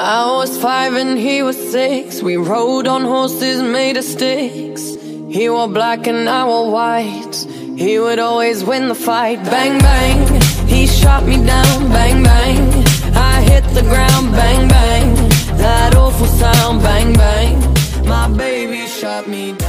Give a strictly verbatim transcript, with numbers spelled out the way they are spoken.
I was five and he was six. We rode on horses made of sticks. He wore black and I wore white. He would always win the fight. Bang, bang, he shot me down. Bang, bang, I hit the ground. Bang, bang, that awful sound. Bang, bang, my baby shot me down.